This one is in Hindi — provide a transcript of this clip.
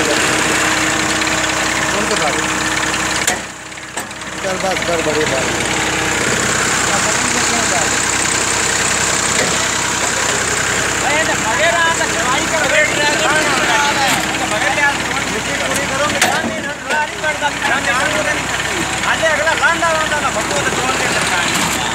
कौन सा बात चल बस कर बड़ी बात अगला